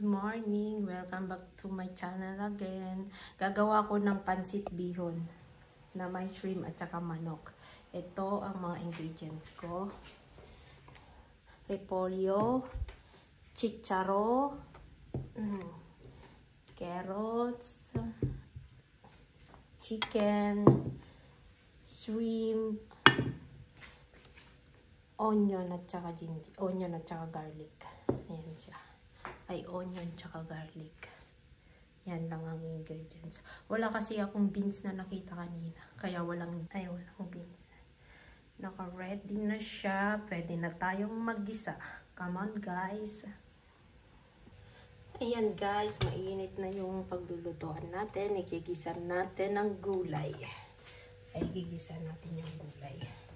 Good morning! Welcome back to my channel again. Gagawa ko ng pansit bihon na may shrimp at saka manok. Ito ang mga ingredients ko. Repolyo, chicharo, carrots, chicken, shrimp, onion at saka garlic. Ayan siya. Ay, onion tsaka garlic. Yan lang ang ingredients. Wala kasi akong beans na nakita kanina. Kaya walang beans. Naka-ready na siya. Pwede na tayong mag-gisa. Come on, guys. Ayan, guys. Mainit na yung paglulutuan natin. Igigisa natin ang gulay. Ay, igigisa natin yung gulay.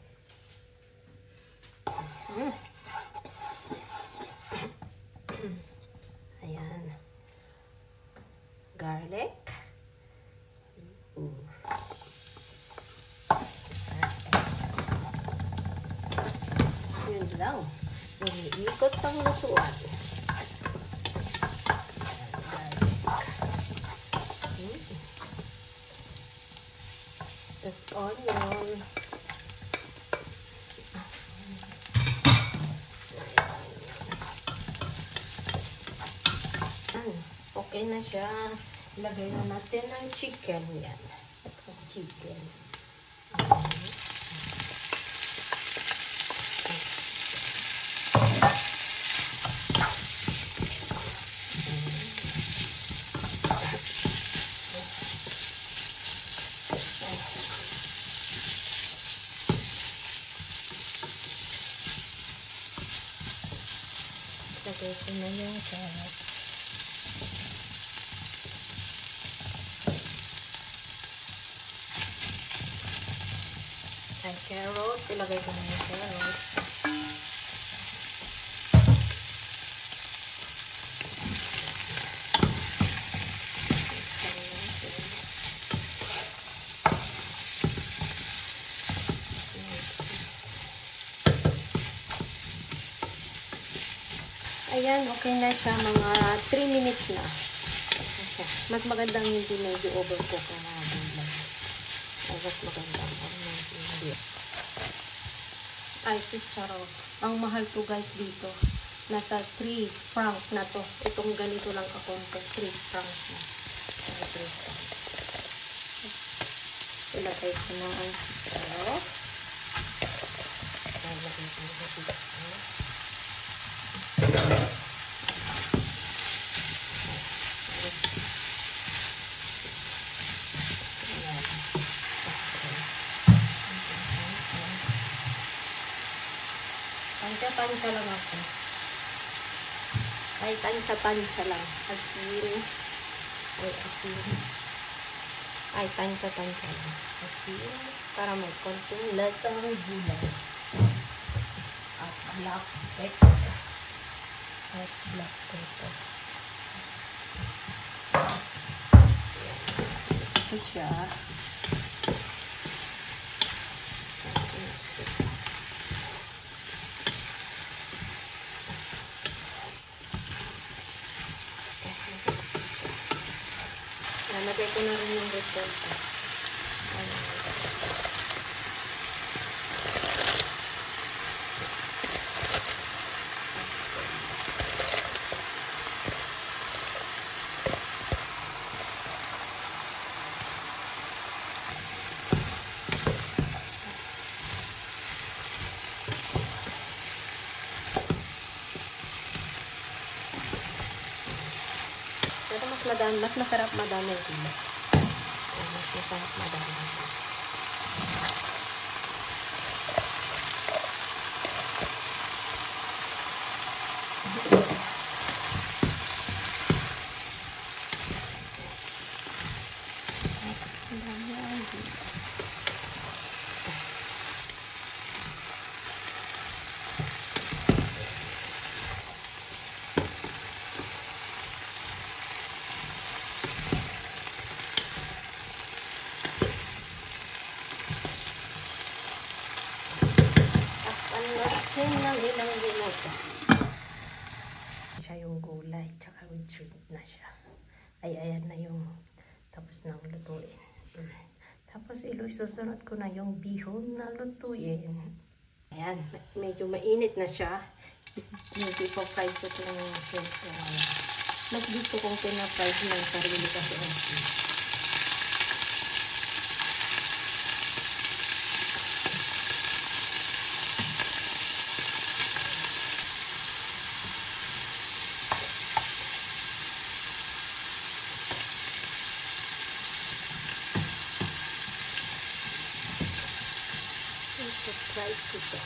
Ayan. Garlic. Yun lang. Umiikot ang lutuan. Garlic. Tapos onion. Okay na siya. Ilagay na natin ang chicken. Yan. Ito ang chicken. Ilagay ko na yung carrots. Ay, carrots. Ilagay ko na yung carrots. Ayan, okay na siya. Mga 3 minutes na. Mas magandang hindi medyo overcook ang mga gulay. Ay, mas magandang hindi. Ay, chicharo. Ang mahal to guys dito. Nasa 3 franc na to. Itong ganito lang kakonto. 3 francs na. 3 francs. Ilagay ko na ang chicharo. Ilagay ko na ang chicharo. Tansya lang ako. Ay, tansya lang. Asin. Ay, asin. Ay, tansya lang. Asin. Para may konting lasa ng gulay. At black pepper. Mix ko siya. Nalagay ko na rin yung repolyo. Pero mas masarap madami yung gulay. Mas masarap madami. natin ng ilang minuto. Siya yung gulay, tsaka with shrimp na siya. Ay, ayan na yung tapos nang lutuin. Tapos susunod ko na yung bihon na lutuin. Ayan, medyo mainit na siya. Hindi po fried ko lang yung shrimp ko. Mas gusto kong pinafried ng sarili kasi ang shrimp. Fried ko siya.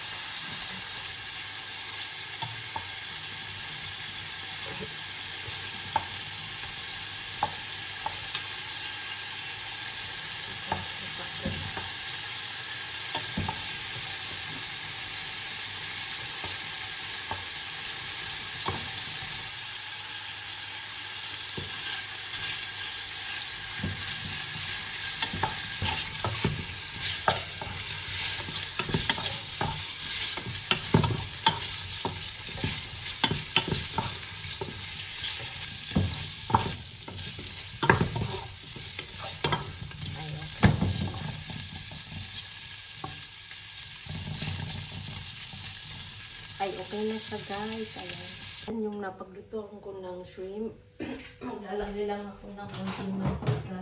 Ay, okay na siya guys. Ayan. Yan yung napaglutuan ko ng shrimp. Maglalagay lang ako ng konting mantika.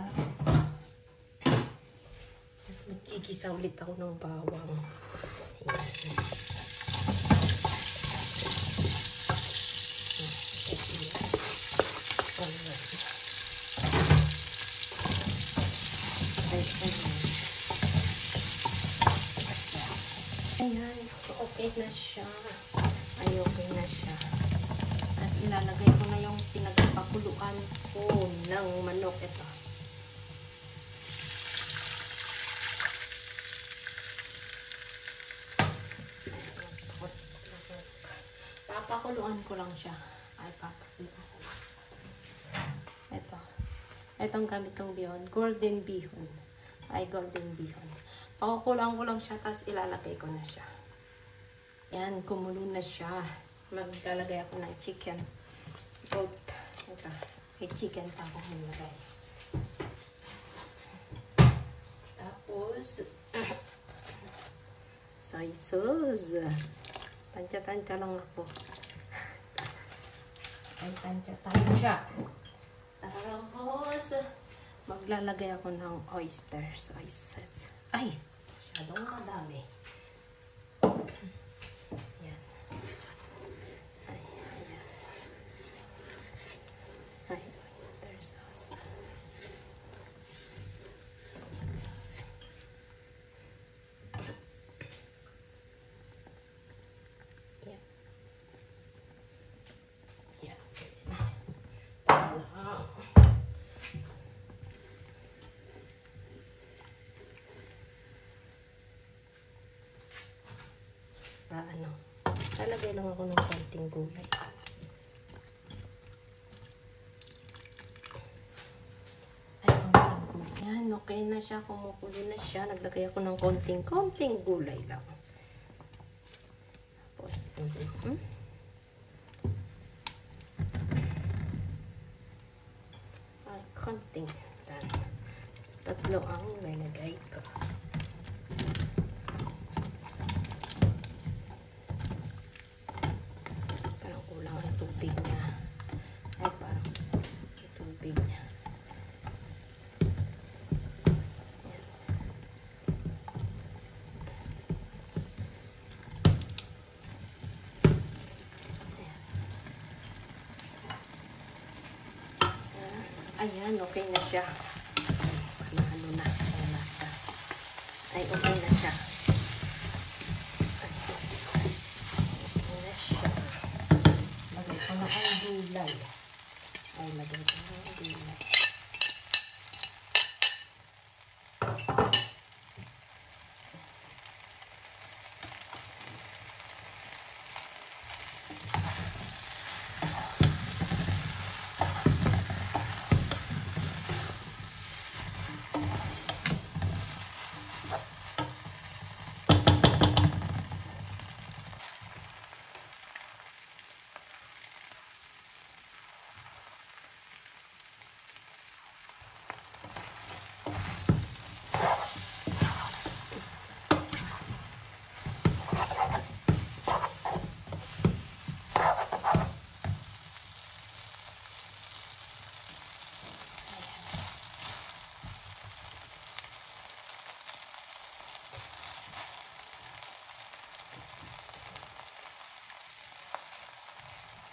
Tapos magkikisa ulit ako ng bawang. Ayan. Ayan, okay na siya. Ay, okay na siya. Tapos ilalagay ko na yung pinagpakuluan ko ng manok. Ito. Papakuluan ko lang siya. Ay, papakuluan. Ito. Itong gamit kong bihon. Golden bihon. Ay, golden bihon. Pakukulaan ko lang siya, tapos ilalagay ko na siya. Yan, kumulo na siya. Maglalagay ako ng chicken. Both. Ito. May chicken pa akong nilagay. Tapos, soy sauce. Tansya-tansya lang ako. Ay, tansya-tansya. Tapos, maglalagay ako ng oysters. Ay, masyadong madami. Yan. Ay, ayan. Ay, oyster sauce. Yan. Yan. Tama. Lalagay lang ako ng konting gulay. Ay, konting gulay. Yan, okay na siya. Kumukulo na siya. Naglagay ako ng konting gulay lang. Tapos, ay, konting. Tatlo ang nilagay ko. Tubig niya. Ay, parang tubig niya. Ayan. Ayan, okay na siya. Ano na ang lasa. Ay, okay na siya. Gulay. Ay, lagay ko ng gulay.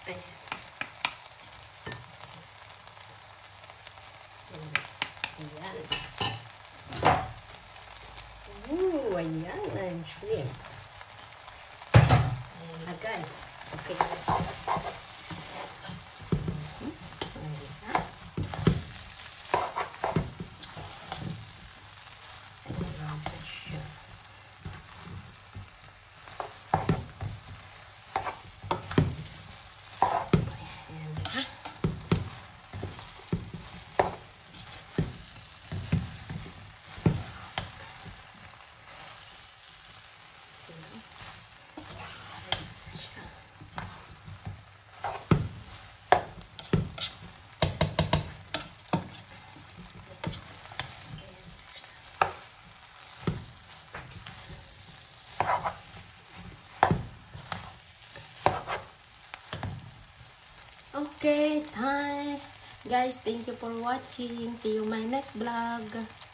Ayan. Ayan. Ayan. Ayan, shrimp. Ayan na guys. Okay na siya. Ayan. Ayan na siya. Ayan na. Okay, time. Guys, thank you for watching. See you in my next vlog.